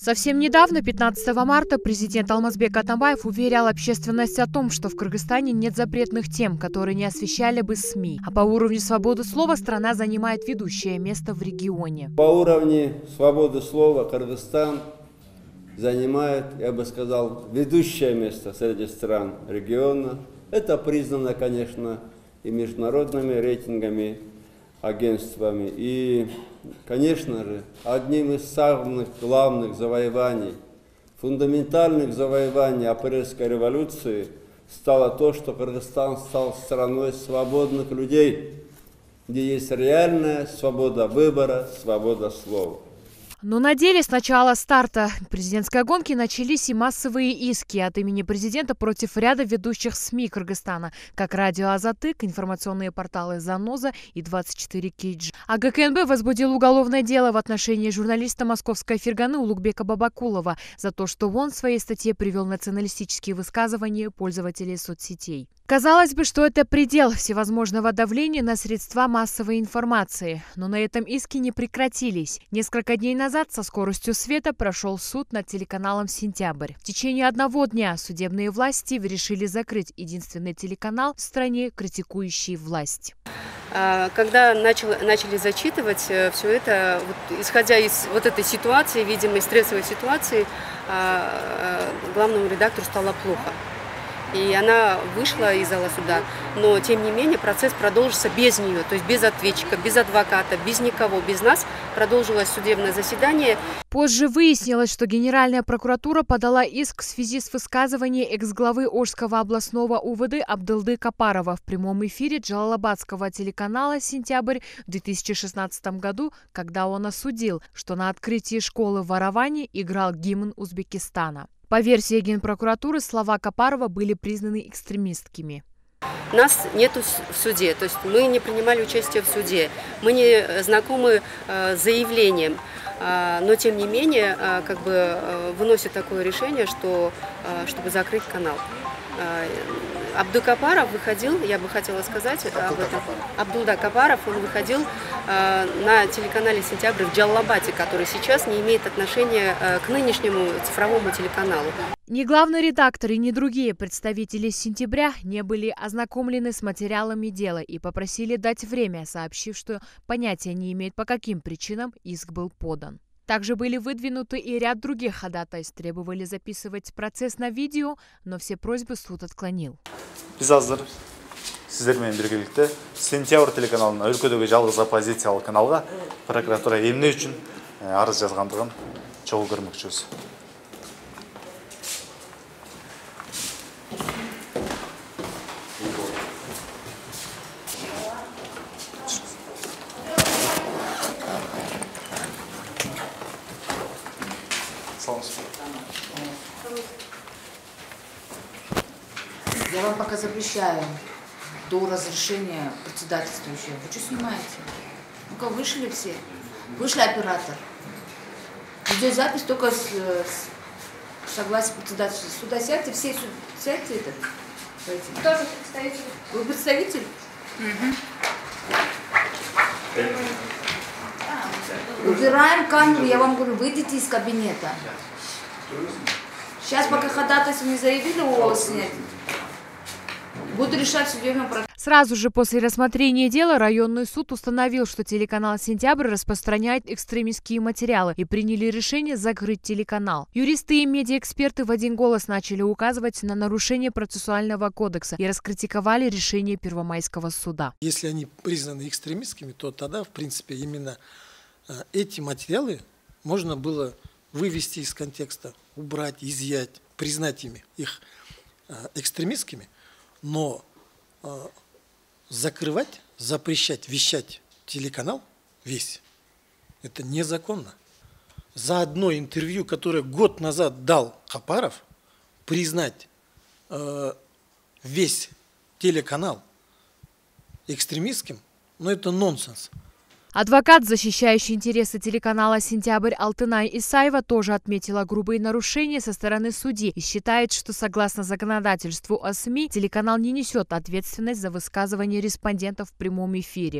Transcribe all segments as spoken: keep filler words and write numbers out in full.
Совсем недавно, пятнадцатого марта, президент Алмазбек Атамбаев уверял общественность о том, что в Кыргызстане нет запретных тем, которые не освещали бы СМИ. А по уровню свободы слова страна занимает ведущее место в регионе. По уровню свободы слова Кыргызстан занимает, я бы сказал, ведущее место среди стран региона. Это признано, конечно, и международными рейтингами, агентствами. И, конечно же, одним из самых главных завоеваний, фундаментальных завоеваний апрельской революции стало то, что Кыргызстан стал страной свободных людей, где есть реальная свобода выбора, свобода слова. Но на деле с начала старта президентской гонки начались и массовые иски от имени президента против ряда ведущих СМИ Кыргызстана, как радио «Азатык», информационные порталы «Заноза» и двадцать четыре Кейдж. А ГКНБ возбудил уголовное дело в отношении журналиста московской Ферганы Улугбека Бабакулова за то, что он в своей статье привел националистические высказывания пользователей соцсетей. Казалось бы, что это предел всевозможного давления на средства массовой информации. Но на этом иски не прекратились. Несколько дней назад со скоростью света прошел суд над телеканалом «Сентябрь». В течение одного дня судебные власти решили закрыть единственный телеканал в стране, критикующий власть. Когда начал, начали зачитывать все это, вот, исходя из вот этой ситуации, видимой стрессовой ситуации, главному редактору стало плохо. И она вышла из зала суда, но тем не менее процесс продолжился без нее, то есть без ответчика, без адвоката, без никого, без нас продолжилось судебное заседание. Позже выяснилось, что Генеральная прокуратура подала иск в связи с высказыванием экс-главы Ошского областного УВД Абдылды Капарова в прямом эфире джалалабадского телеканала «Сентябрь» в две тысячи шестнадцатом году, когда он осудил, что на открытии школы в Араване играл гимн Узбекистана. По версии Генпрокуратуры, слова Капарова были признаны экстремистскими. Нас нету в суде, то есть мы не принимали участие в суде, мы не знакомы с заявлением, но тем не менее как бы выносит такое решение, что, чтобы закрыть канал. Абду Капаров выходил, я бы хотела сказать об этом. Абдулда Капаров, он выходил э, на телеканале «Сентябрь» в Джалалабаде, который сейчас не имеет отношения э, к нынешнему цифровому телеканалу. Ни главный редактор и ни другие представители «Сентября» не были ознакомлены с материалами дела и попросили дать время, сообщив, что понятия не имеют, по каким причинам иск был подан. Также были выдвинуты и ряд других ходатайств, требовали записывать процесс на видео, но все просьбы суд отклонил. Biz hazır sizlerмен birlikte «Сентябрь» телеканалына, өлкөдөгү жалгыз оппозициялык каналга прокуратура эмне үчүн арыз жазгандыгын чогуу көрмөкчүбүз. Я вам пока запрещаю до разрешения председательствующего. Вы что снимаете? Ну-ка, вышли все. Вышли оператор. Видеозапись только с, с согласия председательства. Сюда сядьте, все сядьте. Это. Кто же представитель? Вы представитель? Угу. Убираем камеру, я вам говорю, выйдите из кабинета. Сейчас пока ходатайство не заявили, у вас снять. Буду решать в судебном процессе. Сразу же после рассмотрения дела районный суд установил, что телеканал «Сентябрь» распространяет экстремистские материалы и приняли решение закрыть телеканал. Юристы и медиаэксперты в один голос начали указывать на нарушение процессуального кодекса и раскритиковали решение Первомайского суда. Если они признаны экстремистскими, то тогда, в принципе, именно эти материалы можно было вывести из контекста, убрать, изъять, признать ими их экстремистскими. Но э, закрывать, запрещать, вещать телеканал весь, это незаконно. За одно интервью, которое год назад дал Капаров, признать э, весь телеканал экстремистским, ну это нонсенс. Адвокат, защищающий интересы телеканала «Сентябрь» Алтынай Исаева, тоже отметила грубые нарушения со стороны судьи и считает, что согласно законодательству о СМИ телеканал не несет ответственность за высказывание респондентов в прямом эфире.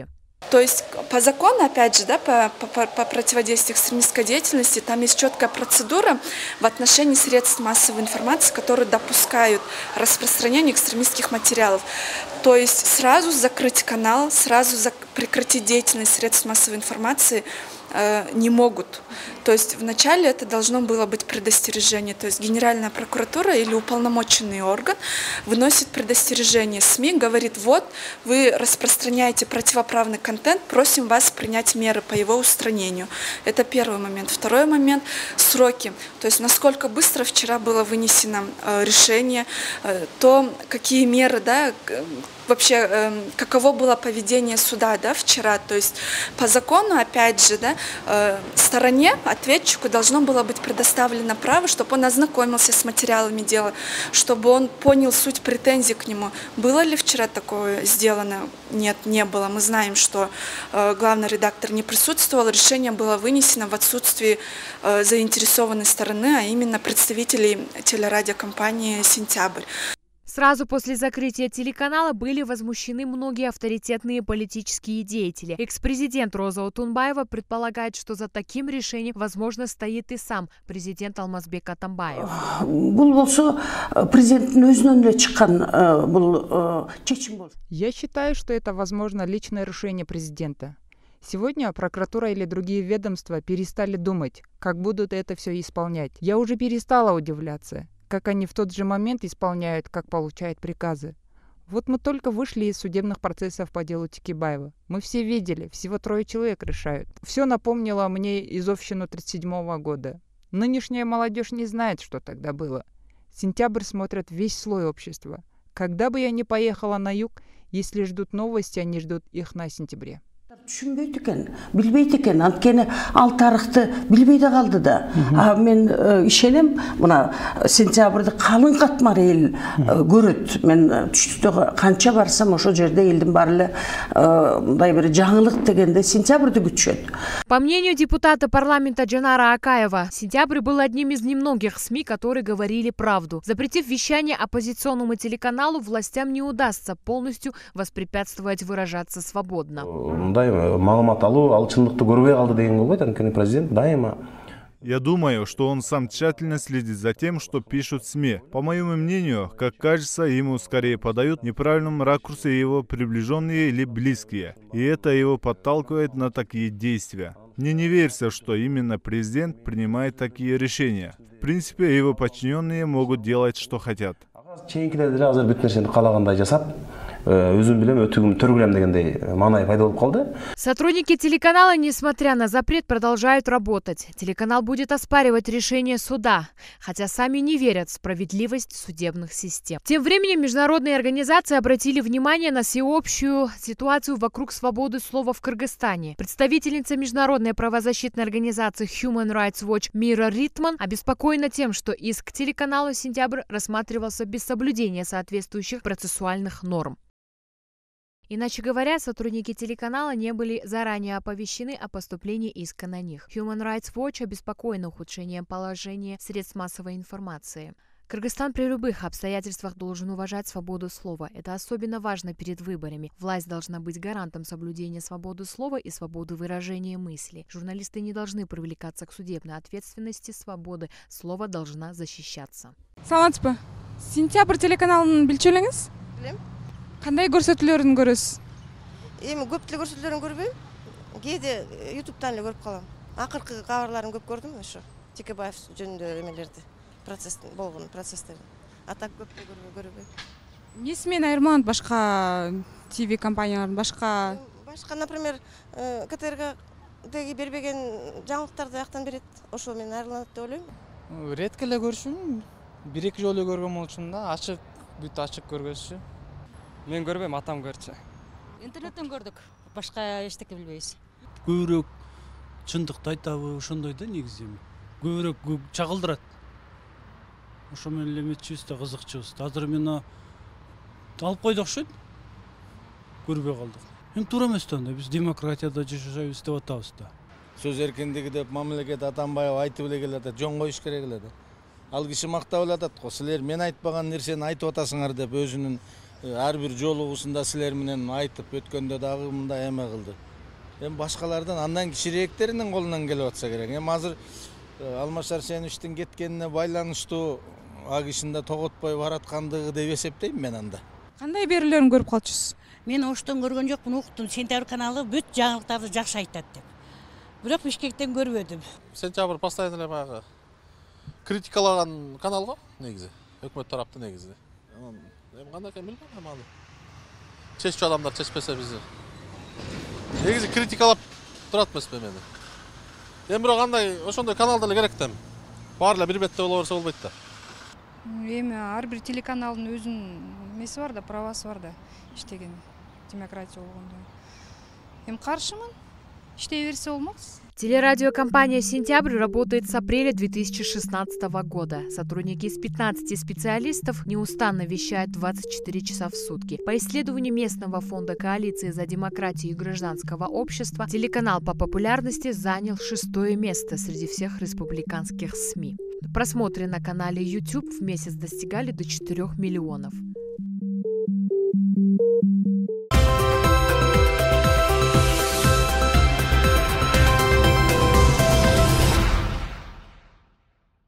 То есть по закону, опять же, да, по, по, по противодействию экстремистской деятельности, там есть четкая процедура в отношении средств массовой информации, которые допускают распространение экстремистских материалов. То есть сразу закрыть канал, сразу зак- прекратить деятельность средств массовой информации э, не могут. То есть вначале это должно было быть предостережение. То есть Генеральная прокуратура или уполномоченный орган выносит предостережение СМИ, говорит: вот вы распространяете противоправный контент, просим вас принять меры по его устранению. Это первый момент. Второй момент – сроки. То есть насколько быстро вчера было вынесено э, решение, э, то какие меры, да, вообще, э, каково было поведение суда, да, вчера. То есть по закону, опять же, да, э, стороне, ответчику должно было быть предоставлено право, чтобы он ознакомился с материалами дела, чтобы он понял суть претензий к нему. Было ли вчера такое сделано? Нет, не было. Мы знаем, что э, главный редактор не присутствовал. Решение было вынесено в отсутствии э, заинтересованной стороны, а именно представителей телерадиокомпании «Сентябрь». Сразу после закрытия телеканала были возмущены многие авторитетные политические деятели. Экс-президент Роза Отунбаева предполагает, что за таким решением, возможно, стоит и сам президент Алмазбек Атамбаев. Я считаю, что это, возможно, личное решение президента. Сегодня прокуратура или другие ведомства перестали думать, как будут это все исполнять. Я уже перестала удивляться, как они в тот же момент исполняют, как получают приказы. Вот мы только вышли из судебных процессов по делу Текебаева. Мы все видели, всего трое человек решают. Все напомнило мне изовщину тридцать седьмого года. Нынешняя молодежь не знает, что тогда было. Сентябрь смотрит весь слой общества. Когда бы я ни поехала на юг, если ждут новости, они ждут их на сентябре. Düşünbeydi ekan, bilbeydi ekan. Antkeni al tarixti bilbeydi kaldı da. Men işelem buna sentyabrda kalın katmar el görüt. Men түштүктө kança barsam ошо жерде элдин баары мындай бир жаңылык дегенде сентябрда күтүшөт. По мнению депутата парламента Джанара Акаева, «Сентябрь» был одним из немногих СМИ, которые говорили правду. Запретив вещание оппозиционному телеканалу, властям не удастся полностью воспрепятствовать выражаться свободно. Я думаю, что он сам тщательно следит за тем, что пишут СМИ. По моему мнению, как кажется, ему скорее подают в неправильном ракурсе его приближенные или близкие. И это его подталкивает на такие действия. Мне не верится, что именно президент принимает такие решения. В принципе, его подчиненные могут делать, что хотят. Сотрудники телеканала, несмотря на запрет, продолжают работать. Телеканал будет оспаривать решение суда, хотя сами не верят в справедливость судебных систем. Тем временем международные организации обратили внимание на всеобщую ситуацию вокруг свободы слова в Кыргызстане. Представительница международной правозащитной организации Human Rights Watch Мира Ритман обеспокоена тем, что иск к телеканалу «Сентябрь» рассматривался без соблюдения соответствующих процессуальных норм. Иначе говоря, сотрудники телеканала не были заранее оповещены о поступлении иска на них. Human Rights Watch обеспокоен ухудшением положения средств массовой информации. Кыргызстан при любых обстоятельствах должен уважать свободу слова. Это особенно важно перед выборами. Власть должна быть гарантом соблюдения свободы слова и свободы выражения мысли. Журналисты не должны привлекаться к судебной ответственности. Свобода слова должна защищаться. Саламатсызбы. Сентябрь телеканалын билчү элеңиз? Билем. Кандай көрсөтүүлөрүн көрөсүз? Эми көп деле көрсөтүүлөрүн көрбөйм. Кээде ютубтан эле көрүп калам. Акыркы кабарларын көп көрдүм ошо. Текебаев жөнүндө эмелерди, процесс болгон процесстерди. А так көп көрбөйм. Эмнеси менен айырмаланат башка ТВ компаниялардан, башка? Башка, например, КТРга деги бербеген жаңылыктарды аяктан берет. Ошо менен айырмаланат деп ойлойм. Редко эле көрүшүм. бир-эки жолу көргөн болчумун да, ачык, бүт ачык көргөзчү. Мен көрбөйм, атам көрчү. Интернеттен көрдүк, башка эчтеке билбейбиз. Көбүрөөк чындыкты айтабы, ошондой да негизи. Көбүрөөк чагылдырат. Ошо менен эле эметчүбүз да, кызыкчубуз. Азыр мен алып койду окшойт. Көрбөй калдык. Эми туура эмес да, биз демократияда жашайбыз деп атабыз да. Сөз эркиндиги деп мамлекет Атамбаев айтып эле келатат, жөн коюш керек эле да. Ал киши мактап эле атат го, силер мен айтпаган нерсени айтып атасыңар деп өзүнүн ар бир жолугусунда силер менен айтып өткөндө дагы мындай эме кылды. эми башкалардан андан кичирээктеринин колунан келип атса керек. Эми азыр Алмаз Арсеновичтин кеткенине байланыштуу ак ишинде тоготпой бараткандыгы деп эсептейм мен анда. Кандай берүүлөрүн көрүп калчусуз? Мен Оштон көргөн жокмун, уктум. Сентябрь каналы бүт жаңылыктарды жакшы айтат деп. Бирок Бишкектен көрбөдүм. Сентябрь постоянно эле баягы критикалаган канал го негизи. Өкмөт тараптан негизи. Эми кандай экен билбейм аны. Чеччү адамдар чечпесе бизди. Негизи критикалап турат эмеспи мени. Эми бирок андай ошондой канал деле керек да. Баары эле бир бетте боло берсе болбойт да. Эми ар бир телеканалдын өзүнүн эмеси бар да, правасы бар да, иштеген демократия болгондо. Эми каршымын. Иштей берсе болмокс. Телерадиокомпания «Сентябрь» работает с апреля две тысячи шестнадцатого года. Сотрудники из пятнадцати специалистов неустанно вещают двадцать четыре часа в сутки. По исследованию местного фонда коалиции за демократию и гражданского общества, телеканал по популярности занял шестое место среди всех республиканских СМИ. Просмотры на канале YouTube в месяц достигали до четырёх миллионов.